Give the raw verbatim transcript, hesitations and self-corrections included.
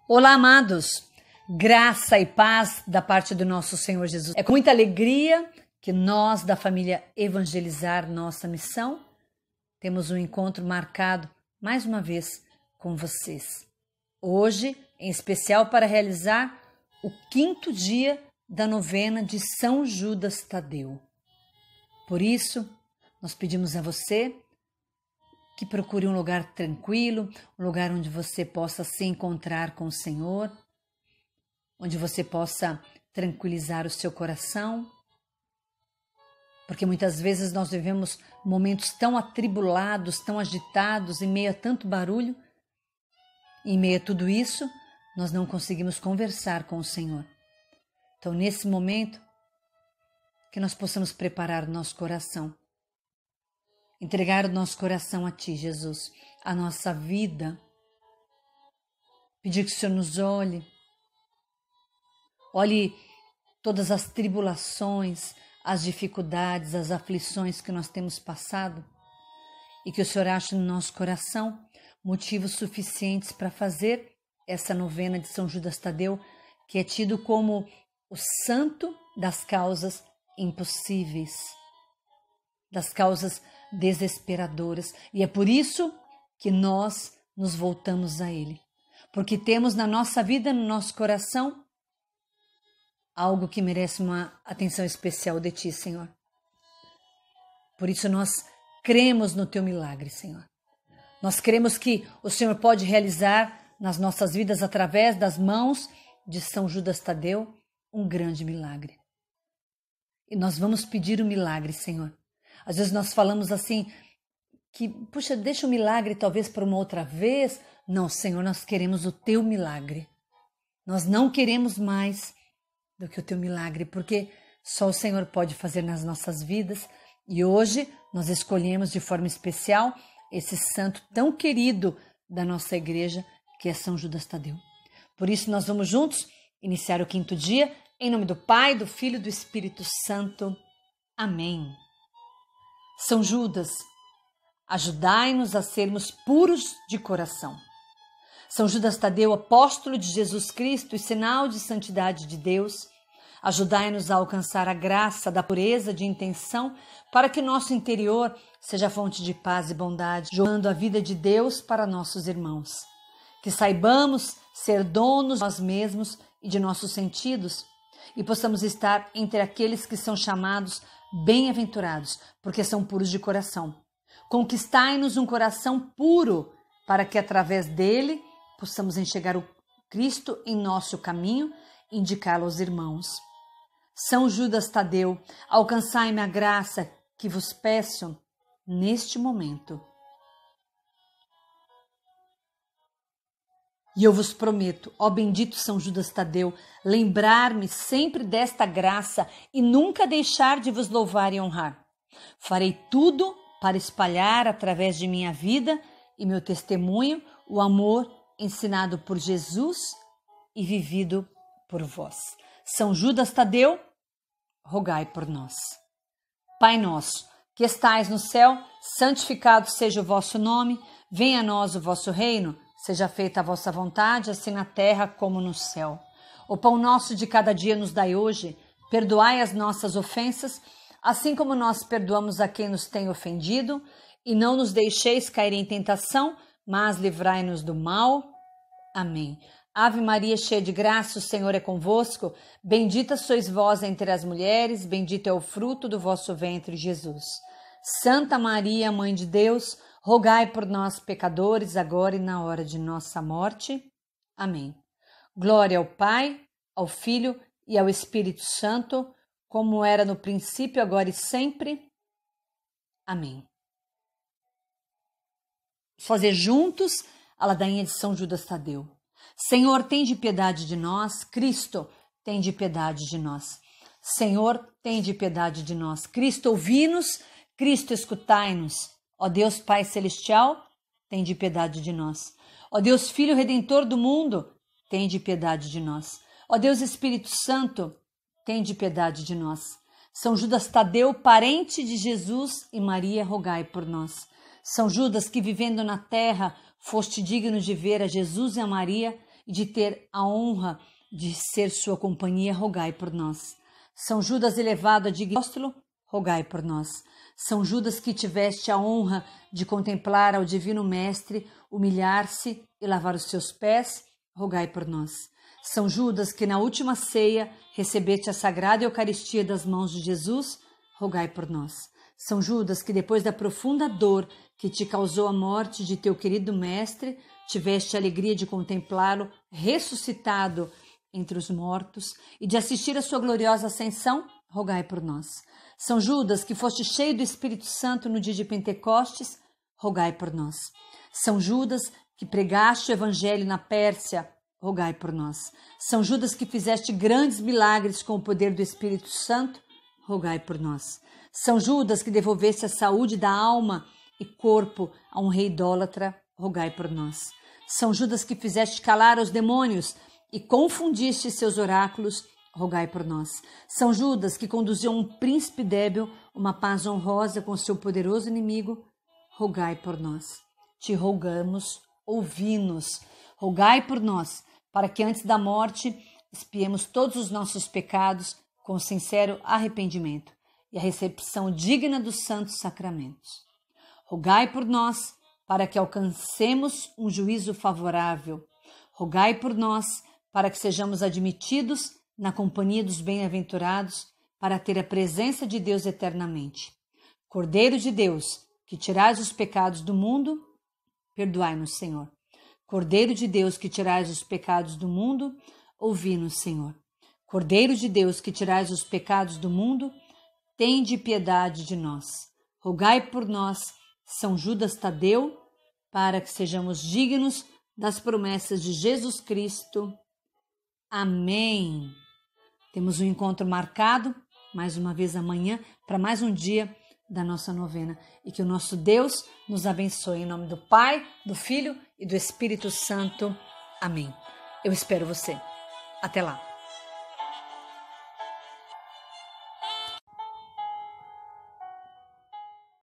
Olá, amados, graça e paz da parte do nosso Senhor Jesus. É com muita alegria que nós da família Evangelizar Nossa Missão temos um encontro marcado mais uma vez com vocês. Hoje, em especial para realizar o quinto dia da novena de São Judas Tadeu. Por isso, nós pedimos a você que procure um lugar tranquilo, um lugar onde você possa se encontrar com o Senhor, onde você possa tranquilizar o seu coração, porque muitas vezes nós vivemos momentos tão atribulados, tão agitados, em meio a tanto barulho, e em meio a tudo isso, nós não conseguimos conversar com o Senhor. Então, nesse momento, que nós possamos preparar o nosso coração, entregar o nosso coração a Ti, Jesus, a nossa vida, pedir que o Senhor nos olhe, olhe todas as tribulações, as dificuldades, as aflições que nós temos passado e que o Senhor ache no nosso coração motivos suficientes para fazer essa novena de São Judas Tadeu, que é tido como o santo das causas impossíveis, das causas desesperadoras, e é por isso que nós nos voltamos a Ele, porque temos na nossa vida, no nosso coração, algo que merece uma atenção especial de Ti, Senhor. Por isso nós cremos no Teu milagre, Senhor. Nós cremos que o Senhor pode realizar nas nossas vidas, através das mãos de São Judas Tadeu, um grande milagre. E nós vamos pedir o milagre, Senhor. Às vezes nós falamos assim, que, puxa, deixa o milagre talvez para uma outra vez. Não, Senhor, nós queremos o Teu milagre. Nós não queremos mais do que o Teu milagre, porque só o Senhor pode fazer nas nossas vidas. E hoje nós escolhemos de forma especial esse santo tão querido da nossa igreja, que é São Judas Tadeu. Por isso nós vamos juntos iniciar o quinto dia, em nome do Pai, do Filho e do Espírito Santo. Amém. São Judas, ajudai-nos a sermos puros de coração. São Judas Tadeu, apóstolo de Jesus Cristo e sinal de santidade de Deus, ajudai-nos a alcançar a graça da pureza de intenção para que nosso interior seja fonte de paz e bondade, jogando a vida de Deus para nossos irmãos. Que saibamos ser donos de nós mesmos e de nossos sentidos e possamos estar entre aqueles que são chamados bem-aventurados, porque são puros de coração. Conquistai-nos um coração puro, para que através dele possamos enxergar o Cristo em nosso caminho e indicá-lo aos irmãos. São Judas Tadeu, alcançai-me a graça que vos peço neste momento. E eu vos prometo, ó bendito São Judas Tadeu, lembrar-me sempre desta graça e nunca deixar de vos louvar e honrar. Farei tudo para espalhar através de minha vida e meu testemunho o amor ensinado por Jesus e vivido por vós. São Judas Tadeu, rogai por nós. Pai nosso, que estais no céu, santificado seja o vosso nome, venha a nós o vosso reino, seja feita a vossa vontade, assim na terra como no céu. O pão nosso de cada dia nos dai hoje, perdoai as nossas ofensas, assim como nós perdoamos a quem nos tem ofendido, e não nos deixeis cair em tentação, mas livrai-nos do mal. Amém. Ave Maria, cheia de graça, o Senhor é convosco, bendita sois vós entre as mulheres, bendito é o fruto do vosso ventre, Jesus. Santa Maria, Mãe de Deus, rogai por nós, pecadores, agora e na hora de nossa morte. Amém. Glória ao Pai, ao Filho e ao Espírito Santo, como era no princípio, agora e sempre. Amém. Vamos fazer juntos a ladainha de São Judas Tadeu. Senhor, tende piedade de nós. Cristo, tende piedade de nós. Senhor, tende piedade de nós. Cristo, ouvi-nos. Cristo, escutai-nos. Ó Deus Pai Celestial, tende piedade de nós. Ó Deus Filho Redentor do mundo, tende piedade de nós. Ó Deus Espírito Santo, tende piedade de nós. São Judas Tadeu, parente de Jesus e Maria, rogai por nós. São Judas, que vivendo na terra, foste digno de ver a Jesus e a Maria e de ter a honra de ser sua companhia, rogai por nós. São Judas elevado a digno apóstolo, rogai por nós. São Judas que tiveste a honra de contemplar ao Divino Mestre, humilhar-se e lavar os seus pés, rogai por nós. São Judas que na última ceia recebeste a Sagrada Eucaristia das mãos de Jesus, rogai por nós. São Judas que depois da profunda dor que te causou a morte de teu querido Mestre, tiveste a alegria de contemplá-lo ressuscitado entre os mortos e de assistir à sua gloriosa ascensão, rogai por nós. São Judas, que foste cheio do Espírito Santo no dia de Pentecostes, rogai por nós. São Judas, que pregaste o Evangelho na Pérsia, rogai por nós. São Judas, que fizeste grandes milagres com o poder do Espírito Santo, rogai por nós. São Judas, que devolveste a saúde da alma e corpo a um rei idólatra, rogai por nós. São Judas, que fizeste calar os demônios e confundiste seus oráculos, rogai por nós. São Judas, que conduziu um príncipe débil uma paz honrosa com seu poderoso inimigo, rogai por nós. Te rogamos, ouvi-nos, rogai por nós, para que antes da morte expiemos todos os nossos pecados com sincero arrependimento e a recepção digna dos santos sacramentos. Rogai por nós, para que alcancemos um juízo favorável. Rogai por nós, para que sejamos admitidos na companhia dos bem-aventurados, para ter a presença de Deus eternamente. Cordeiro de Deus, que tirais os pecados do mundo, perdoai-nos, Senhor. Cordeiro de Deus, que tirais os pecados do mundo, ouvi-nos, Senhor. Cordeiro de Deus, que tirais os pecados do mundo, tende piedade de nós. Rogai por nós, São Judas Tadeu, para que sejamos dignos das promessas de Jesus Cristo. Amém. Temos um encontro marcado, mais uma vez amanhã, para mais um dia da nossa novena. E que o nosso Deus nos abençoe. Em nome do Pai, do Filho e do Espírito Santo. Amém. Eu espero você. Até lá.